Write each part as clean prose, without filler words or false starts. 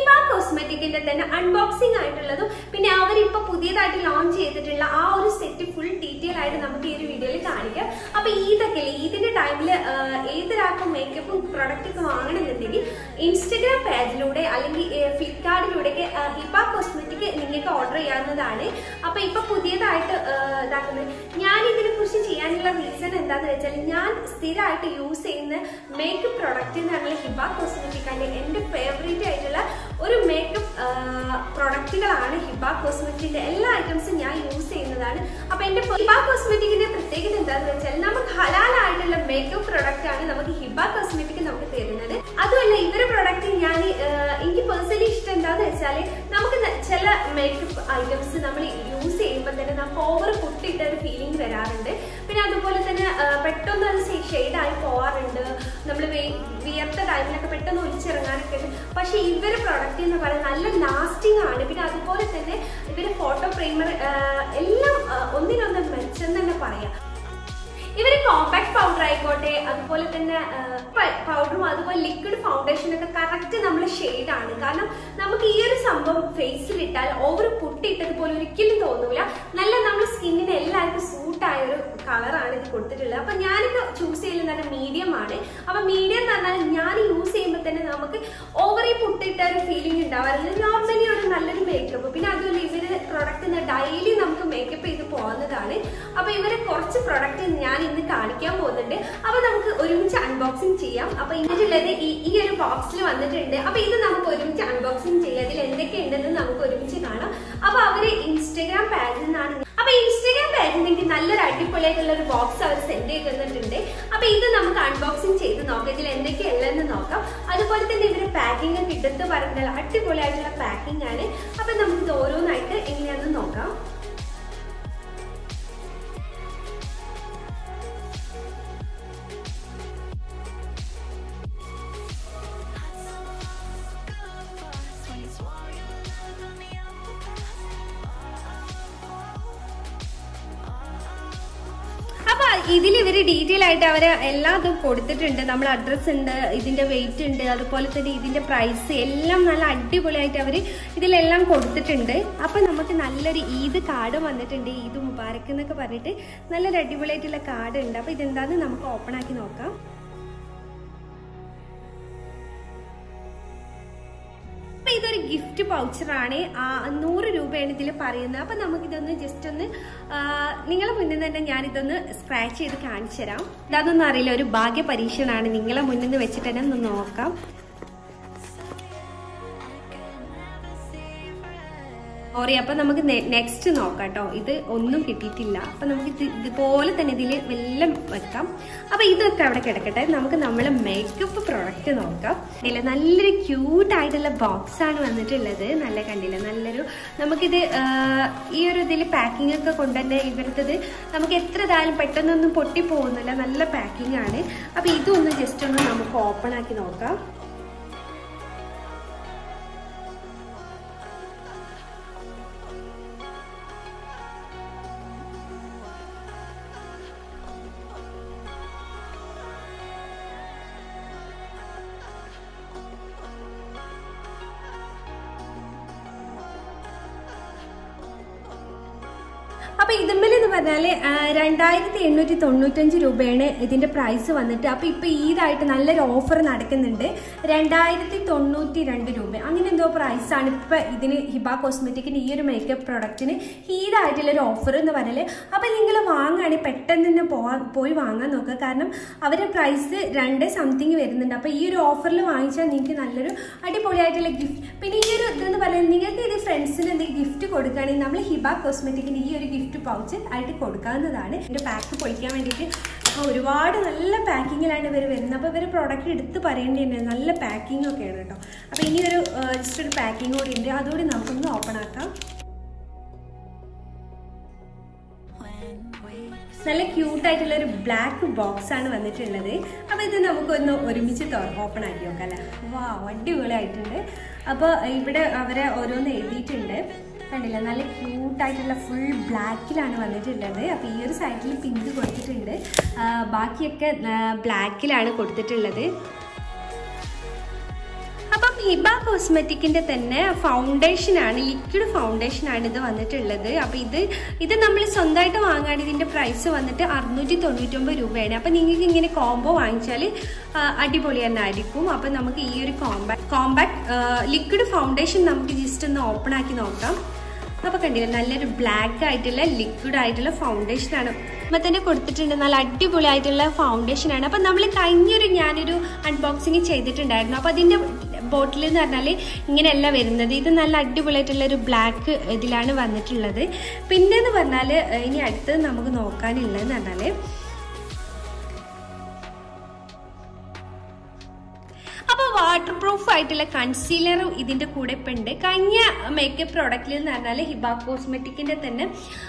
ഹിബ കോസ്മെറ്റിക്കിന്റെ തന്നെ അൺബോക്സിംഗ് ആയിട്ടുള്ളതും പിന്നെ അവരിപ്പോ പുതിയതായിട്ട് ലോഞ്ച് ചെയ്തിട്ടുള്ള ആ ഒരു സെറ്റ് ഫുൾ ഡീറ്റെയിൽ ആയിട്ട് നമുക്ക് ഈ ഒരു വീഡിയോയിൽ കാണിക്കാം. അപ്പൊ ഈദൊക്കെ ഈദിന്റെ ടൈമില് ഏതൊരാൾക്കും മേക്കപ്പും പ്രൊഡക്റ്റ് ഒക്കെ വാങ്ങണമെന്നുണ്ടെങ്കിൽ ഇൻസ്റ്റഗ്രാം പേജിലൂടെ അല്ലെങ്കിൽ ഫ്ലിപ്കാർട്ടിലൂടെയൊക്കെ ഹിബ കോസ്മെറ്റിക് നിങ്ങൾക്ക് ഓർഡർ ചെയ്യാവുന്നതാണ്. അപ്പൊ ഇപ്പൊ പുതിയതായിട്ട് ഇതാക്കുന്നത് ഞാൻ ഇതിനെ കുറിച്ച് ചെയ്യാനുള്ള റീസൺ എന്താന്ന് വെച്ചാൽ ഞാൻ സ്ഥിരമായിട്ട് യൂസ് ചെയ്യുന്ന മേക്കപ്പ് പ്രൊഡക്റ്റ് എന്ന് പറഞ്ഞാൽ ഹിബ കോസ്മെറ്റിക്കിന്റെ എന്റെ ഫേവറേറ്റ് ആയിട്ടുള്ള ഒരു മേക്കപ്പ് പ്രൊഡക്റ്റുകളാണ് ഹിബ കോസ്മെറ്റിക്കിന്റെ എല്ലാ ഐറ്റംസും ഞാൻ യൂസ് ചെയ്യുന്നതാണ്. അപ്പൊ എന്റെ ഹിബ കോസ്മെറ്റിക്കിന്റെ പ്രത്യേകത എന്താന്ന് വെച്ചാൽ നമുക്ക് ഹലാൽ ആയിട്ടുള്ള മേക്കപ്പ് പ്രൊഡക്റ്റ് ആണ് നമുക്ക് ഹിബ കോസ്മെറ്റിക് നമുക്ക് തരുന്നത്. അതുമല്ല ഇവരുടെ പ്രൊഡക്റ്റ് ഞാൻ എനിക്ക് പേഴ്സണലി ഇഷ്ടം എന്താന്ന് വെച്ചാൽ നമുക്ക് ചില മേക്കപ്പ് ഐറ്റംസ് നമ്മൾ യൂസ് ചെയ്യുമ്പോൾ തന്നെ നമുക്ക് ഓവർ പൊട്ടിയിട്ട ഒരു ഫീലിംഗ് വരാറുണ്ട്. പിന്നെ അതുപോലെ തന്നെ പെട്ടെന്ന് അത് ഷെയ്ഡായി പോവാറുണ്ട്. നമ്മൾ വിയർത്ത ടൈമിലൊക്കെ പെട്ടെന്ന് ഒലിച്ചിറങ്ങാനൊക്കെ ഉണ്ട്. പക്ഷെ ഇവരുടെ പ്രൊഡക്റ്റ് എന്ന് പറയുന്നത് നല്ല ലാസ്റ്റിംഗ് ആണ്. പിന്നെ അതുപോലെ തന്നെ ഇവര് ഫോട്ടോ ഫ്രെയിമർ എല്ലാം ഒന്നിനൊന്ന് മെച്ചെന്ന് തന്നെ പറയാം. ഇവര് കോമ്പാക്ട് പൗഡർ ആയിക്കോട്ടെ അതുപോലെ തന്നെ പൗഡറും അതുപോലെ ലിക്വിഡ് ഫൗണ്ടേഷനൊക്കെ കറക്റ്റ് നമ്മളെ ഷെയ്ഡാണ്. കാരണം നമുക്ക് ഈ ഒരു സംഭവം ഫേസിൽ ഇട്ടാൽ ഓവർ പൊട്ടിയിട്ടതുപോലെ ഒരിക്കലും തോന്നൂല. നല്ല നമ്മുടെ സ്കിന്നിന് എല്ലാവർക്കും സൂട്ടായ ഒരു കളറാണ് ഇത് കൊടുത്തിട്ടുള്ളത്. അപ്പൊ ഞാനിപ്പോ ചൂസ് ചെയ്യുന്നത് മീഡിയം ആണ്. അപ്പൊ മീഡിയം എന്ന് പറഞ്ഞാൽ ഞാൻ യൂസ് ചെയ്യുമ്പോൾ തന്നെ നമുക്ക് ഓവറി പൊട്ടിയിട്ട ഒരു ഫീലിംഗ് ഉണ്ടാവാറില്ല. നോർമലി ഒരു നല്ലൊരു മേക്കപ്പ്. പിന്നെ അതുപോലെ ഇവര് പ്രൊഡക്റ്റ് ഡെയിലി നമുക്ക് മേക്കപ്പ് ചെയ്ത് പോകുന്നതാണ്. അപ്പൊ ഇവര് കുറച്ച് പ്രൊഡക്റ്റ് ഞാൻ ഇന്ന് കാണിക്കാൻ പോകുന്നുണ്ട്. അപ്പൊ നമുക്ക് ഒരുമിച്ച് അൺബോക്സിംഗ് ചെയ്യാം. അപ്പൊ ഇതിലുള്ളത് ഈ ഒരു ബോക്സിൽ വന്നിട്ടുണ്ട്. അപ്പൊ ഇത് നമുക്ക് ഒരുമിച്ച് അൺബോക്സിംഗ് ചെയ്യാം. അതിൽ എന്തൊക്കെയുണ്ടെന്ന് നമുക്ക് ഒരുമിച്ച് കാണാം. അപ്പൊ അവര് ഇൻസ്റ്റഗ്രാം പേജിൽ നിന്നാണ്. അപ്പൊ ഇൻസ്റ്റഗ്രാം പേജിൽ നിങ്ങൾക്ക് നല്ലൊരു അടിപൊളിയായിട്ടുള്ള ഒരു ബോക്സ് അവർ സെൻഡ് ചെയ്ത് തന്നിട്ടുണ്ട്. അപ്പൊ ഇത് നമുക്ക് അൺബോക്സിംഗ് ചെയ്ത് നോക്കാം. ഇതിൽ എന്തൊക്കെയുള്ളതെന്ന് നോക്കാം. അതുപോലെ തന്നെ ഇവര് പാക്കിംഗ് ഒക്കെ എടുത്ത് പറഞ്ഞാൽ അടിപൊളിയായിട്ടുള്ള പാക്കിംഗ് ആണ്. അപ്പൊ നമുക്ക് ഇത് ഓരോന്നായിട്ട് എങ്ങനെയാണെന്ന് നോക്കാം. ഇതിൽ ഇവര് ഡീറ്റെയിൽ ആയിട്ട് അവര് എല്ലാതും കൊടുത്തിട്ടുണ്ട്. നമ്മൾ അഡ്രസ് ഉണ്ട്, ഇതിന്റെ വെയിറ്റ് ഉണ്ട്, അതുപോലെ തന്നെ ഇതിന്റെ പ്രൈസ് എല്ലാം നല്ല അടിപൊളിയായിട്ട് അവര് ഇതിലെല്ലാം കൊടുത്തിട്ടുണ്ട്. അപ്പൊ നമുക്ക് നല്ലൊരു ഈദ് കാർഡ് വന്നിട്ടുണ്ട്. ഈദ് മുബാരക്ക് എന്നൊക്കെ പറഞ്ഞിട്ട് നല്ലൊരു അടിപൊളിയായിട്ടുള്ള കാർഡ് ഉണ്ട്. അപ്പൊ ഇതെന്താന്ന് നമുക്ക് ഓപ്പൺ ആക്കി നോക്കാം. ഇതൊരു ഗിഫ്റ്റ് പൗച്ചറാണ്. 100 രൂപയാണ് ഇതിൽ പറയുന്നത്. അപ്പൊ നമുക്കിതൊന്ന് ജസ്റ്റ് ഒന്ന് നിങ്ങളെ മുന്നിൽ തന്നെ ഞാനിതൊന്ന് സ്ക്രാച്ച് ചെയ്ത് കാണിച്ചു തരാം. ഇതാതൊന്നും അറിയില്ല, ഒരു ഭാഗ്യ പരീക്ഷണമാണ്. നിങ്ങളെ മുന്നിൽ നിന്ന് വെച്ചിട്ട് തന്നെ ഒന്ന് നോക്കാം. സോറി, അപ്പൊ നമുക്ക് നെക്സ്റ്റ് നോക്കാം കേട്ടോ. ഇത് ഒന്നും കിട്ടിയിട്ടില്ല. അപ്പൊ നമുക്ക് ഇതുപോലെ തന്നെ ഇതിൽ വെല്ലം വെക്കാം. അപ്പൊ ഇതൊക്കെ അവിടെ കിടക്കട്ടെ. നമുക്ക് നമ്മളെ മേക്കപ്പ് പ്രൊഡക്റ്റ് നോക്കാം. ഇല്ല, നല്ലൊരു ക്യൂട്ട് ആയിട്ടുള്ള ബോക്സ് ആണ് വന്നിട്ടുള്ളത്. നല്ല കണ്ടില്ല, നല്ലൊരു നമുക്കിത് ഈ ഒരു ഇതിൽ പാക്കിംഗ് ഒക്കെ കൊണ്ട് തന്നെ ഇവരുടേത് നമുക്ക് എത്ര ഇതായാലും പെട്ടെന്നൊന്നും പൊട്ടിപ്പോകുന്നില്ല. നല്ല പാക്കിംഗ് ആണ്. അപ്പൊ ഇതൊന്ന് ജസ്റ്റ് ഒന്ന് നമുക്ക് ഓപ്പൺ ആക്കി നോക്കാം. അപ്പൊ ഇതിന്മേലെന്ന് പറഞ്ഞാല് 2895 രൂപയാണ് ഇതിന്റെ പ്രൈസ് വന്നിട്ട്. അപ്പൊ ഇപ്പൊ ഈദായിട്ട് നല്ലൊരു ഓഫർ നടക്കുന്നുണ്ട്. 2092 രൂപ അങ്ങനെ എന്തോ പ്രൈസാണ് ഇപ്പൊ ഇതിന് ഹിബ കോസ്മെറ്റിക്കിന് ഈ ഒരു മേക്കപ്പ് പ്രൊഡക്റ്റിന് ഈദായിട്ടുള്ളൊരു ഓഫർ എന്ന് പറഞ്ഞാല്. അപ്പൊ നിങ്ങൾ വാങ്ങുകയാണെങ്കിൽ പെട്ടെന്ന് തന്നെ പോയി വാങ്ങാൻ നോക്കുക. കാരണം അവരുടെ പ്രൈസ് 2 സംതിങ് വരുന്നുണ്ട്. അപ്പൊ ഈ ഒരു ഓഫറിൽ വാങ്ങിച്ചാൽ നിങ്ങൾക്ക് നല്ലൊരു അടിപൊളിയായിട്ടുള്ള ഗിഫ്റ്റ്. പിന്നെ ഈ ഒരു ഇതെന്ന് പറയുന്നത് നിങ്ങൾക്ക് ഇത് ഫ്രണ്ട്സിന് എന്തെങ്കിലും ഗിഫ്റ്റ് കൊടുക്കുകയാണെങ്കിൽ നമ്മൾ ഹിബ കോസ്മെറ്റിക്കിന് ഈ ഒരു ഗിഫ്റ്റ് പൗച്ച് ആയിട്ട് കൊടുക്കാവുന്നതാണ്. ഇതിന്റെ പാക്ക് പൊളിക്കാൻ വേണ്ടിയിട്ട് ഒരുപാട് നല്ല പാക്കിങ്ങിലാണ് ഇവർ വരുന്നത്. അപ്പോൾ ഇവർ പ്രോഡക്റ്റ് എടുത്ത് പറയേണ്ടത് നല്ല പാക്കിംഗ് ഒക്കെയാണ് കേട്ടോ. അപ്പോൾ ഇനി ഒരു ജസ്റ്റ് ഒരു പാക്കിംഗ് കൂടി ഉണ്ട്. അതുകൂടി നമുക്കൊന്ന് ഓപ്പൺ ആക്കാം. നല്ല ക്യൂട്ടായിട്ടുള്ള ഒരു ബ്ലാക്ക് ബോക്സ് ആണ് വന്നിട്ടുള്ളത്. അപ്പോൾ ഇത് നമുക്കൊന്ന് ഒരുമിച്ച് ഓപ്പൺ ആക്കി നോക്കാം അല്ലേ. വാ, അടിപൊളിയായിട്ടുണ്ട്. അപ്പോൾ ഇവിടെ അവരെ ഓരോന്ന് എഴുതിയിട്ടുണ്ട്. കണ്ടില്ല, നല്ല ക്യൂട്ടായിട്ടുള്ള ഫുൾ ബ്ലാക്കിലാണ് വന്നിട്ടുള്ളത്. അപ്പോൾ ഈ ഒരു സൈഡിൽ പിങ്ക് കൊടുത്തിട്ടുണ്ട്, ബാക്കിയൊക്കെ ബ്ലാക്കിലാണ് കൊടുത്തിട്ടുള്ളത്. അപ്പം ഹിബ കോസ്മെറ്റിക്കിന്റെ തന്നെ ഫൗണ്ടേഷൻ ആണ്, ലിക്വിഡ് ഫൗണ്ടേഷൻ ആണ് ഇത് വന്നിട്ടുള്ളത്. അപ്പൊ ഇത് നമ്മൾ സ്വന്തമായിട്ട് വാങ്ങാൻ ഇതിന്റെ പ്രൈസ് വന്നിട്ട് 699 രൂപയാണ്. അപ്പൊ നിങ്ങൾക്ക് ഇങ്ങനെ കോംബോ വാങ്ങിച്ചാൽ അടിപൊളി തന്നെ ആയിരിക്കും. അപ്പൊ നമുക്ക് ഈ ഒരു കോമ്പാക്ട് ലിക്വിഡ് ഫൗണ്ടേഷൻ നമുക്ക് ജസ്റ്റ് ഒന്ന് ഓപ്പൺ ആക്കി നോക്കാം. അപ്പൊ കണ്ടില്ല, നല്ലൊരു ബ്ലാക്ക് ആയിട്ടുള്ള ലിക്വിഡ് ആയിട്ടുള്ള ഫൗണ്ടേഷൻ ആണ് അപ്പൊ തന്നെ കൊടുത്തിട്ടുണ്ട്. നല്ല അടിപൊളി ആയിട്ടുള്ള ഫൗണ്ടേഷൻ ആണ്. അപ്പൊ നമ്മൾ ഞാനൊരു അൺബോക്സിങ് ചെയ്തിട്ടുണ്ടായിരുന്നു. അപ്പൊ അതിന്റെ ബോട്ടിൽ എന്ന് പറഞ്ഞാൽ ഇങ്ങനെയല്ല വരുന്നത്. ഇത് നല്ല അടിപൊളിയായിട്ടുള്ള ഒരു ബ്ലാക്ക് ഇതിലാണ് വന്നിട്ടുള്ളത്. പിന്നെന്ന് പറഞ്ഞാൽ ഇനി അടുത്തത് നമുക്ക് നോക്കാനുള്ളതെന്ന് പറഞ്ഞാല് അപ്പൊ വാട്ടർ പ്രൂഫ് ആയിട്ടുള്ള കൺസീലറും ഇതിന്റെ കൂടെ ഇപ്പൊ ഉണ്ട്. കഴിഞ്ഞ മേക്കപ്പ് പ്രോഡക്റ്റിൽ എന്ന് പറഞ്ഞാൽ ഹിബ കോസ്മെറ്റിക്കിന്റെ തന്നെ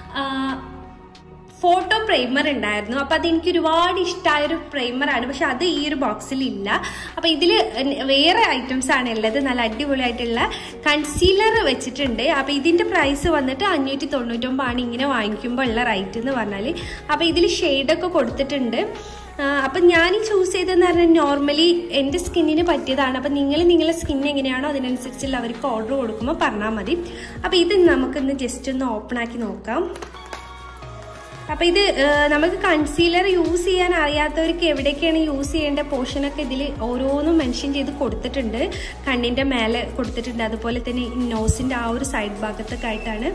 ഫോട്ടോ പ്രൈമർ ഉണ്ടായിരുന്നു. അപ്പൊ അതെനിക്ക് ഒരുപാട് ഇഷ്ടമായൊരു പ്രൈമറാണ്. പക്ഷെ അത് ഈ ഒരു ബോക്സിൽ ഇല്ല. അപ്പൊ ഇതില് വേറെ ഐറ്റംസ് ആണ് ഉള്ളത്. നല്ല അടിപൊളിയായിട്ടുള്ള കൺസീലർ വെച്ചിട്ടുണ്ട്. അപ്പൊ ഇതിന്റെ പ്രൈസ് വന്നിട്ട് 599 ആണ് ഇങ്ങനെ വാങ്ങിക്കുമ്പോൾ ഉള്ള റേറ്റ് എന്ന് പറഞ്ഞാല്. അപ്പൊ ഇതിൽ ഷെയ്ഡൊക്കെ കൊടുത്തിട്ടുണ്ട്. അപ്പൊ ഞാൻ ചൂസ് ചെയ്തതെന്ന് പറഞ്ഞാൽ നോർമലി എന്റെ സ്കിന്നിന് പറ്റിയതാണ്. അപ്പൊ നിങ്ങളുടെ സ്കിൻ എങ്ങനെയാണോ അതിനനുസരിച്ചുള്ള അവർക്ക് ഓർഡർ കൊടുക്കുമ്പോൾ പറഞ്ഞാൽ മതി. അപ്പൊ ഇത് നമുക്കൊന്ന് ജസ്റ്റ് ഒന്ന് ഓപ്പൺ ആക്കി നോക്കാം. അപ്പൊ ഇത് നമുക്ക് കൺസീലർ യൂസ് ചെയ്യാൻ അറിയാത്തവർക്ക് എവിടേക്കാണ് യൂസ് ചെയ്യേണ്ട പോർഷനൊക്കെ ഇതിൽ ഓരോന്നും മെൻഷൻ ചെയ്ത് കൊടുത്തിട്ടുണ്ട്. കണ്ണിന്റെ മേലെ കൊടുത്തിട്ടുണ്ട്, അതുപോലെ തന്നെ നോസിന്റെ ആ ഒരു സൈഡ് ഭാഗത്തൊക്കെ ആയിട്ടാണ്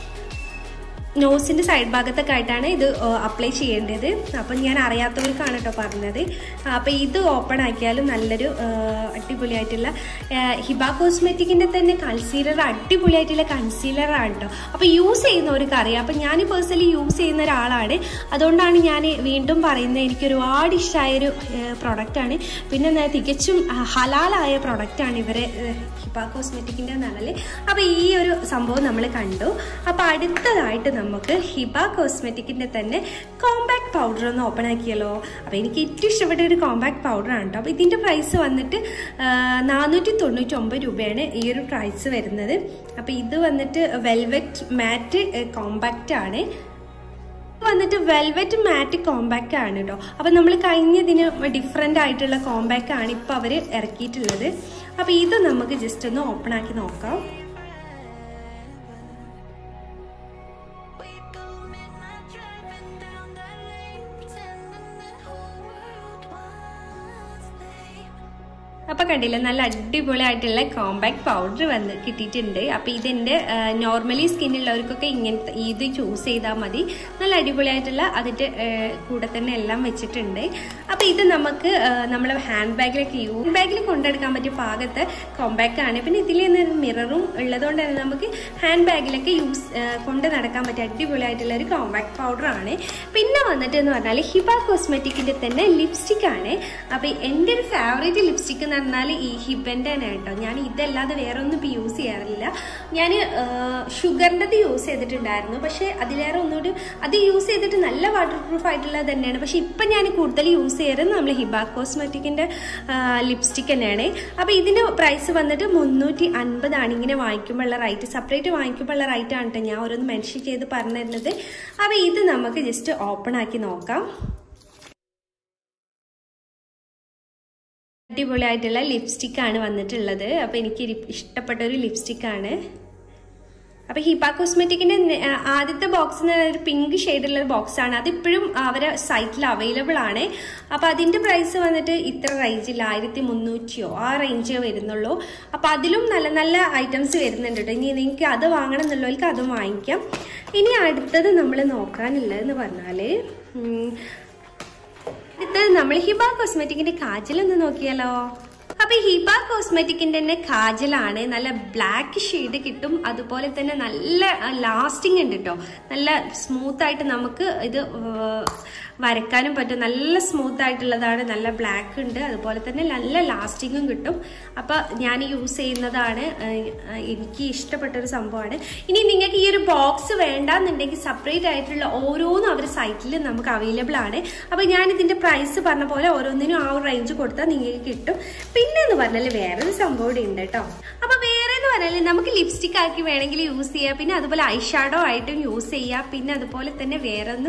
ഇത് അപ്ലൈ ചെയ്യേണ്ടത്. അപ്പം ഞാൻ അറിയാത്തവർക്കാണ് കേട്ടോ പറഞ്ഞത്. അപ്പം ഇത് ഓപ്പൺ ആക്കിയാലും നല്ലൊരു അടിപൊളിയായിട്ടുള്ള ഹിബ കോസ്മെറ്റിക്കിന്റെ തന്നെ കൺസീലർ, അടിപൊളിയായിട്ടുള്ള കൺസീലറാണ് കേട്ടോ. അപ്പം യൂസ് ചെയ്യുന്നവർക്ക് അറിയാം. അപ്പം ഞാൻ പേഴ്സണലി യൂസ് ചെയ്യുന്ന ഒരാളാണ്. അതുകൊണ്ടാണ് ഞാൻ വീണ്ടും പറയുന്നത്. എനിക്ക് ഒരുപാട് ഇഷ്ടമായൊരു പ്രൊഡക്റ്റാണ്. പിന്നെ തികച്ചും ഹലാലായ പ്രൊഡക്റ്റാണ് ഇവരെ ഹിബ കോസ്മെറ്റിക്കിന്റെ എന്നാല്. അപ്പം ഈ ഒരു സംഭവം നമ്മൾ കണ്ടു. അപ്പം അടുത്തതായിട്ട് നമുക്ക് ഹിബ കോസ്മെറ്റിക്കിന്റെ തന്നെ കോമ്പാക്ട് പൗഡർ ഒന്ന് ഓപ്പൺ ആക്കിയല്ലോ. അപ്പൊ എനിക്ക് ഏറ്റവും ഇഷ്ടപ്പെട്ട ഒരു കോമ്പാക്ട് പൗഡർ ആണ് കേട്ടോ. അപ്പൊ ഇതിന്റെ പ്രൈസ് വന്നിട്ട് 499 രൂപയാണ് ഈ ഒരു പ്രൈസ് വരുന്നത്. അപ്പൊ ഇത് വന്നിട്ട് വെൽവെറ്റ് മാറ്റ് കോമ്പാക്റ്റ് ആണ്. വന്നിട്ട് വെൽവെറ്റ് മാറ്റ് കോമ്പാക്റ്റ് ആണ് കേട്ടോ. അപ്പൊ നമ്മൾ കഴിഞ്ഞതിന് ഡിഫറെന്റ് ആയിട്ടുള്ള കോമ്പാക്റ്റ് ആണ് ഇപ്പൊ അവര് ഇറക്കിയിട്ടുള്ളത്. അപ്പൊ ഇത് നമുക്ക് ജസ്റ്റ് ഒന്ന് ഓപ്പൺ ആക്കി നോക്കാം. അപ്പൊ കണ്ടില്ല, നല്ല അടിപൊളിയായിട്ടുള്ള കോമ്പാക്ട് പൗഡർ കിട്ടിയിട്ടുണ്ട്. അപ്പൊ ഇതിന്റെ നോർമലി സ്കിന്നുള്ളവർക്കൊക്കെ ഇങ്ങനത്തെ ഇത് ചൂസ് ചെയ്താൽ മതി. നല്ല അടിപൊളിയായിട്ടുള്ള അതിന്റെ കൂടെ തന്നെ എല്ലാം വെച്ചിട്ടുണ്ട്. അപ്പൊ ഇത് നമുക്ക് നമ്മളെ ഹാൻഡ് ബാഗിൽ കൊണ്ടെടുക്കാൻ പറ്റിയ പാകത്തെ കോമ്പാക്ട് ആണ്. പിന്നെ ഇതിൽ മിററും ഉള്ളതുകൊണ്ട് തന്നെ നമുക്ക് ഹാൻഡ് ബാഗിലൊക്കെ കൊണ്ട് നടക്കാൻ പറ്റിയ അടിപൊളിയായിട്ടുള്ള ഒരു കോമ്പാക്ട് പൗഡർ ആണ്. പിന്നെ വന്നിട്ട് എന്ന് പറഞ്ഞാൽ ഹിബ കോസ്മെറ്റിക്കിന്റെ തന്നെ ലിപ്സ്റ്റിക് ആണ്. അപ്പൊ എന്റെ ഒരു ഫേവറേറ്റ് ലിപ്സ്റ്റിക് എന്ന് പറഞ്ഞാൽ ഈ ഹിബന്റെ തന്നെ കേട്ടോ. ഞാൻ ഇതല്ലാതെ വേറെ ഒന്നും ഇപ്പൊ യൂസ് ചെയ്യാറില്ല. ഞാൻ ഷുഗറിന്റെ യൂസ് ചെയ്തിട്ടുണ്ടായിരുന്നു. പക്ഷെ അതിലേറെ ഒന്നുകൂടി അത് യൂസ് ചെയ്തിട്ട് നല്ല വാട്ടർ പ്രൂഫ് ആയിട്ടുള്ളത് തന്നെയാണ്. പക്ഷെ ഇപ്പൊ ഞാൻ കൂടുതൽ യൂസ് ചെയ്യാറ് നമ്മൾ ഹിബ കോസ്മെറ്റിക്കിന്റെ ലിപ്സ്റ്റിക് തന്നെയാണ്. അപ്പൊ ഇതിന്റെ പ്രൈസ് വന്നിട്ട് 350 ആണ് ഇങ്ങനെ വാങ്ങിക്കുമ്പോഴുള്ള റേറ്റ്. സെപ്പറേറ്റ് വാങ്ങിക്കുമ്പോഴുള്ള റേറ്റ് ആണ് കേട്ടോ ഞാൻ ഓരോന്ന് മെൻഷൻ ചെയ്ത് പറഞ്ഞു തരുന്നത്. അപ്പൊ ഇത് നമുക്ക് ജസ്റ്റ് ഓപ്പൺ ആക്കി നോക്കാം. അടിപൊളിയായിട്ടുള്ള ലിപ്സ്റ്റിക് ആണ് വന്നിട്ടുള്ളത്. അപ്പൊ എനിക്ക് ഇഷ്ടപ്പെട്ട ഒരു ലിപ്സ്റ്റിക് ആണ്. അപ്പൊ ഹിബ കോസ്മെറ്റിക്കിന്റെ ആദ്യത്തെ ബോക്സ് ഒരു പിങ്ക് ഷെയ്ഡുള്ള ബോക്സ് ആണ്. അതിപ്പോഴും അവരെ സൈറ്റിൽ അവൈലബിൾ ആണ്. അപ്പൊ അതിന്റെ പ്രൈസ് വന്നിട്ട് ഇത്ര റേഞ്ചിൽ 1300 ആ റേഞ്ച് വരുന്നുള്ളൂ. അപ്പൊ അതിലും നല്ല നല്ല ഐറ്റംസ് വരുന്നുണ്ട് കേട്ടോ. ഇനി നിങ്ങൾക്ക് അത് വാങ്ങണം എന്നുള്ളവർക്ക് അതും വാങ്ങിക്കാം. ഇനി അടുത്തത് നമ്മൾ നോക്കാനുള്ളതെന്ന് പറഞ്ഞാല് അടുത്തത് നമ്മൾ ഹിബ കോസ്മെറ്റിക്കിന്റെ കാജൽ ഒന്ന് നോക്കിയാലോ. അപ്പൊ ഹിബ കോസ്മെറ്റിക്കിന്റെ തന്നെ കാജലാണ്. നല്ല ബ്ലാക്ക് ഷെയ്ഡ് കിട്ടും. അതുപോലെ തന്നെ നല്ല ലാസ്റ്റിംഗ് ഉണ്ട് കേട്ടോ. നല്ല സ്മൂത്ത് ആയിട്ട് നമുക്ക് ഇത് വരയ്ക്കാനും പറ്റും. നല്ല സ്മൂത്ത് ആയിട്ടുള്ളതാണ്. നല്ല ബ്ലാക്ക് ഉണ്ട്. അതുപോലെ തന്നെ നല്ല ലാസ്റ്റിങ്ങും കിട്ടും. അപ്പൊ ഞാൻ യൂസ് ചെയ്യുന്നതാണ്. എനിക്ക് ഇഷ്ടപ്പെട്ട ഒരു സംഭവമാണ്. ഇനി നിങ്ങൾക്ക് ഈ ഒരു ബോക്സ് വേണ്ടെന്നുണ്ടെങ്കിൽ സെപ്പറേറ്റ് ആയിട്ടുള്ള ഓരോന്നും അവർ സൈറ്റിൽ നമുക്ക് അവൈലബിൾ ആണ്. അപ്പൊ ഞാൻ ഇതിന്റെ പ്രൈസ് പറഞ്ഞ പോലെ ഓരോന്നിനും ആ ഒരു റേഞ്ച് കൊടുത്താൽ നിങ്ങൾക്ക് കിട്ടും. പിന്നെ എന്ന് പറഞ്ഞാൽ വേറൊരു സംഭവം ഇവിടെ ഉണ്ട് കേട്ടോ. അപ്പൊ വേറെ എന്ന് പറഞ്ഞാൽ നമുക്ക് ലിപ്സ്റ്റിക് ആക്കി വേണമെങ്കിൽ യൂസ് ചെയ്യാം. പിന്നെ അതുപോലെ ഐ ഷാഡോ ആയിട്ടും യൂസ് ചെയ്യാം. പിന്നെ അതുപോലെ തന്നെ വേറെ ഒന്നും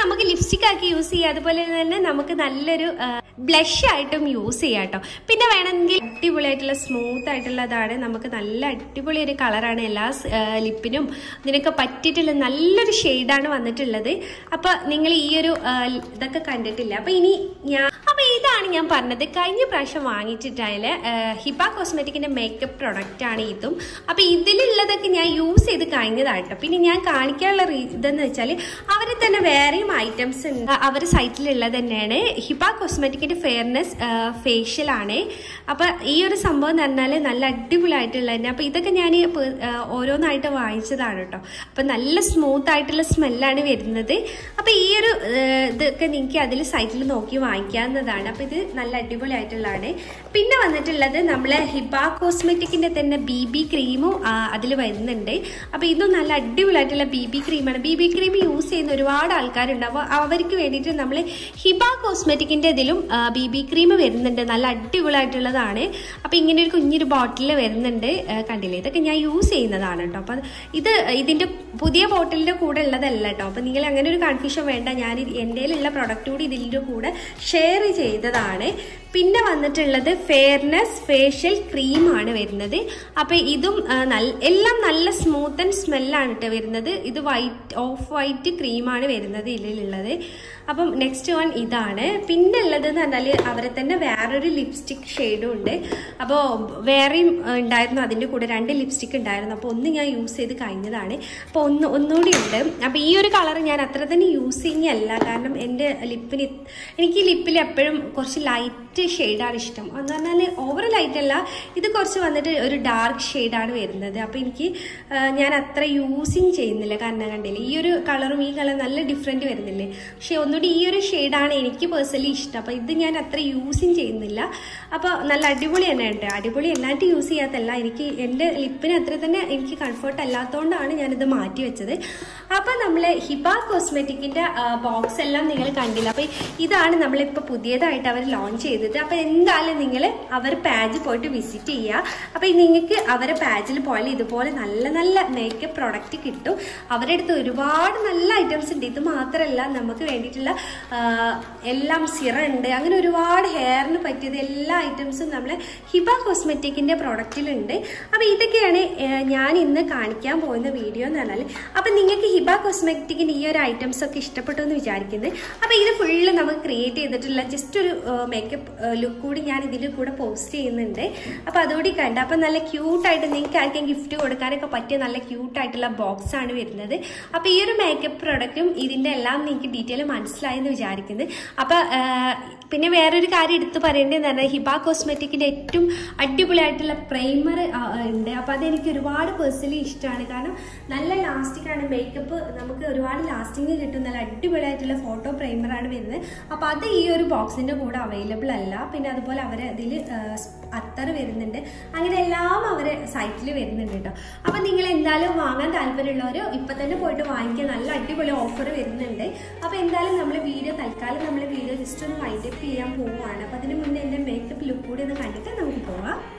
നമുക്ക് ലിപ്സ്റ്റിക് ആക്കി യൂസ് ചെയ്യാം, അതുപോലെ തന്നെ നമുക്ക് നല്ലൊരു ബ്ലഷ് ആയിട്ടും യൂസ് ചെയ്യാം കേട്ടോ. പിന്നെ വേണമെങ്കിൽ അടിപൊളിയായിട്ടുള്ള സ്മൂത്ത് ആയിട്ടുള്ളതാണ്, നമുക്ക് നല്ല അടിപൊളി ഒരു കളറാണ്, എല്ലാ ലിപ്പിനും ഇതിനൊക്കെ പറ്റിയിട്ടുള്ള നല്ലൊരു ഷെയ്ഡാണ് വന്നിട്ടുള്ളത്. അപ്പൊ നിങ്ങൾ ഈ ഒരു ഇതൊക്കെ കണ്ടിട്ടില്ല. അപ്പൊ ഇതാണ് ഞാൻ പറഞ്ഞത്, കഴിഞ്ഞ പ്രാവശ്യം വാങ്ങിച്ചിട്ടായാല് ഹിബ കോസ്മെറ്റിക്കിന്റെ മേക്കപ്പ് പ്രൊഡക്റ്റ് ആണ് ഇതും. അപ്പൊ ഇതിലുള്ളതൊക്കെ ഞാൻ യൂസ് ചെയ്ത് കഴിഞ്ഞതാട്ടോ. പിന്നെ ഞാൻ കാണിക്കാനുള്ള ഇതെന്ന് വെച്ചാൽ അവരെ തന്നെ വേറെയും ഐറ്റംസ് ഉണ്ട്, അവരുടെ സൈറ്റിലുള്ളത് തന്നെയാണ്. ഹിബ കോസ്മെറ്റിക്കിന്റെ ഫെയർനെസ് ഫേഷ്യൽ ആണ്. അപ്പൊ ഈ ഒരു സംഭവം എന്ന് പറഞ്ഞാല് നല്ല അടിപൊളിയായിട്ടുള്ള തന്നെ. അപ്പൊ ഇതൊക്കെ ഞാൻ ഓരോന്നായിട്ട് വാങ്ങിച്ചതാണ് കേട്ടോ. അപ്പൊ നല്ല സ്മൂത്ത് ആയിട്ടുള്ള സ്മെല്ലാണ് വരുന്നത്. അപ്പൊ ഈ ഒരു ഇതൊക്കെ നിങ്ങൾക്ക് അതിൽ സൈറ്റിൽ നോക്കി വാങ്ങിക്കാവുന്നതാണ്. അപ്പൊ ഇത് നല്ല അടിപൊളിയായിട്ടുള്ളതാണ്. പിന്നെ വന്നിട്ടുള്ളത് നമ്മളെ ഹിബ കോസ്മെറ്റിക്കിന്റെ തന്നെ BB ക്രീമും അതിൽ വരുന്നുണ്ട്. അപ്പൊ ഇതും നല്ല അടിപൊളിയായിട്ടുള്ള BB ക്രീമാണ്. BB ക്രീം യൂസ് ചെയ്യുന്ന ഒരുപാട് ആൾക്കാരുണ്ട്. അപ്പൊ അവർക്ക് വേണ്ടിയിട്ട് നമ്മൾ ഹിബ കോസ്മെറ്റിക്കിന്റെ ഇതിലും BB ക്രീം വരുന്നുണ്ട്, നല്ല അടിപൊളിയായിട്ടുള്ളതാണ്. അപ്പൊ ഇങ്ങനെ ഒരു കുഞ്ഞൊരു ബോട്ടിൽ വരുന്നുണ്ട്, കണ്ടില്ലേ? ഇതൊക്കെ ഞാൻ യൂസ് ചെയ്യുന്നതാണ് കേട്ടോ. അപ്പൊ ഇത് ഇതിന്റെ പുതിയ ബോട്ടിലിന്റെ കൂടെ ഉള്ളതല്ല കേട്ടോ. അപ്പൊ നിങ്ങൾ അങ്ങനെ ഒരു കൺഫ്യൂഷൻ വേണ്ട, ഞാൻ എൻ്റെ ഉള്ള പ്രൊഡക്റ്റ് കൂടി ഇതിൻ്റെ കൂടെ ഷെയർ ചെയ്തതാണ്. പിന്നെ വന്നിട്ടുള്ളത് ഫെയർനെസ് ഫേഷ്യൽ ക്രീമാണ് വരുന്നത്. അപ്പൊ ഇതും എല്ലാം നല്ല സ്മൂത്ത് ആൻഡ് സ്മെല്ലാണ് കേട്ടോ വരുന്നത്. ഇത് ഓഫ് വൈറ്റ് ക്രീമാണ് വരുന്നത് ഇതിലുള്ളത്. അപ്പം നെക്സ്റ്റ് വൺ ഇതാണ്. പിന്നെ ഉള്ളത് എന്ന് പറഞ്ഞാൽ അവരെ തന്നെ വേറൊരു ലിപ്സ്റ്റിക് ഷെയ്ഡും ഉണ്ട്. അപ്പോൾ വേറെയും ഉണ്ടായിരുന്നു, അതിൻ്റെ കൂടെ 2 ലിപ്സ്റ്റിക് ഉണ്ടായിരുന്നു. അപ്പോൾ ഒന്ന് ഞാൻ യൂസ് ചെയ്ത് കഴിഞ്ഞതാണ്, അപ്പോൾ ഒന്നുകൂടി ഉണ്ട്. അപ്പോൾ ഈ ഒരു കളർ ഞാൻ അത്ര തന്നെ യൂസിങ് അല്ല, കാരണം എൻ്റെ എനിക്ക് ലിപ്പിൽ എപ്പോഴും കുറച്ച് ലൈറ്റ് ഷെയ്ഡാണ് ഇഷ്ടം. എന്ന് പറഞ്ഞാൽ ഓവർ ലൈറ്റ് അല്ല, ഇത് കുറച്ച് വന്നിട്ട് ഒരു ഡാർക്ക് ഷെയ്ഡാണ് വരുന്നത്. അപ്പോൾ ഞാൻ അത്ര യൂസിങ് ചെയ്യുന്നില്ല, കാരണം കണ്ടില്ലേ ഈ ഒരു കളറും ഈ കളറും നല്ല ഡിഫറെൻറ്റ് വരുന്നില്ലേ. പക്ഷെ ഒന്നുകൂടി ഈ ഒരു ഷെയ്ഡാണ് എനിക്ക് പേഴ്സണലി ഇഷ്ടം. അപ്പോൾ ഇത് ഞാൻ അത്ര യൂസിങ് ചെയ്യുന്നില്ല. അപ്പോൾ നല്ല അടിപൊളി തന്നെ ഉണ്ട്. അടിപൊളി അല്ലാണ്ട് യൂസ് ചെയ്യാത്തല്ല, എൻ്റെ ലിപ്പിന് അത്ര തന്നെ എനിക്ക് കംഫർട്ട് അല്ലാത്തതുകൊണ്ടാണ് ഞാനിത് മാറ്റി വെച്ചത്. അപ്പം നമ്മൾ ഹിബ കോസ്മെറ്റിക്കിൻ്റെ ബോക്സ് എല്ലാം നിങ്ങൾ കണ്ടില്ല. അപ്പം ഇതാണ് നമ്മളിപ്പോൾ പുതിയതായിട്ട് അവർ ലോഞ്ച് ചെയ്തത്. അപ്പം എന്തായാലും നിങ്ങൾ അവർ പേജ് പോയിട്ട് വിസിറ്റ് ചെയ്യുക. അപ്പം നിങ്ങൾക്ക് അവരെ പേജിൽ പോയാൽ ഇതുപോലെ നല്ല നല്ല മേക്കപ്പ് പ്രൊഡക്റ്റ് കിട്ടും. അവരുടെ അടുത്ത് ഒരുപാട് നല്ല ഐറ്റംസ് ഉണ്ട്. ഇത് മാത്രമല്ല, നമുക്ക് വേണ്ടിയിട്ടുള്ള എല്ലാം സിറം ഉണ്ട്, അങ്ങനെ ഒരുപാട് ഹെയറിന് പറ്റിയത് എല്ലാ ഐറ്റംസും നമ്മളെ ഹിബ കോസ്മെറ്റിക്കിൻ്റെ പ്രൊഡക്റ്റിലുണ്ട്. അപ്പം ഇതൊക്കെയാണ് ഞാൻ ഇന്ന് കാണിക്കാൻ പോകുന്ന വീഡിയോ എന്ന് പറഞ്ഞാൽ. അപ്പം നിങ്ങൾക്ക് ഹിബ കോസ്മെറ്റിക്കിൻ്റെ ഈ ഒരു ഐറ്റംസ് ഒക്കെ ഇഷ്ടപ്പെട്ടു എന്ന് വിചാരിക്കുന്നത്. അപ്പം ഇത് ഫുള്ള് നമുക്ക് ക്രിയേറ്റ് ചെയ്തിട്ടുള്ള ജസ്റ്റ് ഒരു മേക്കപ്പ് ലുക്ക് കൂടി ഞാൻ ഇതിൽ കൂടെ പോസ്റ്റ് ചെയ്യുന്നുണ്ട്. അപ്പം അതുകൂടി കണ്ട. അപ്പം നല്ല ക്യൂട്ടായിട്ട് നിങ്ങൾക്ക് ആർക്കും ഗിഫ്റ്റ് കൊടുക്കാനൊക്കെ പറ്റിയ നല്ല ക്യൂട്ടായിട്ടുള്ള ബോക്സ് ആണ് വരുന്നത്. അപ്പം ഈ ഒരു മേക്കപ്പ് പ്രൊഡക്റ്റും ഇതിൻ്റെ എല്ലാം നിങ്ങൾക്ക് ഡീറ്റെയിൽ മനസ്സിലായെന്ന് വിചാരിക്കുന്നത്. അപ്പം പിന്നെ വേറൊരു കാര്യം എടുത്ത് പറയേണ്ടതെന്ന് പറഞ്ഞാൽ ഹിബ കോസ്മെറ്റിക്കിൻ്റെ ഏറ്റവും അടിപൊളിയായിട്ടുള്ള പ്രൈമർ ഉണ്ട്. അപ്പം അതെനിക്ക് ഒരുപാട് പേഴ്സണലി ഇഷ്ടമാണ്, കാരണം നല്ല ലാസ്റ്റിക് ആണ്. മേക്കപ്പ് നമുക്ക് ഒരുപാട് ലാസ്റ്റിങ് കിട്ടും. നല്ല അടിപൊളിയായിട്ടുള്ള ഫോട്ടോ പ്രൈമറാണ് വരുന്നത്. അപ്പോൾ അത് ഈ ഒരു ബോക്സിൻ്റെ കൂടെ അവൈലബിൾ അല്ല. പിന്നെ അതുപോലെ അവർ അതിൽ അത്തർ വരുന്നുണ്ട്, അങ്ങനെ എല്ലാം അവരെ സൈറ്റിൽ വരുന്നുണ്ട് കേട്ടോ. അപ്പം നിങ്ങൾ എന്തായാലും വാങ്ങാൻ താല്പര്യമുള്ളവർ ഇപ്പം തന്നെ പോയിട്ട് വാങ്ങിക്കുക, നല്ല അടിപൊളി ഓഫർ വരുന്നുണ്ട്. അപ്പോൾ എന്തായാലും തൽക്കാലം നമ്മൾ വീഡിയോ ജസ്റ്റ് ഒന്ന് വൈൻഡപ്പ് ചെയ്യാൻ പോവുകയാണ്. അപ്പോൾ അതിന് മുന്നേ എൻ്റെ മേക്കപ്പ് ലുക്ക് കൂടി ഒന്ന് കണ്ടിട്ട് നമുക്ക് പോവാം.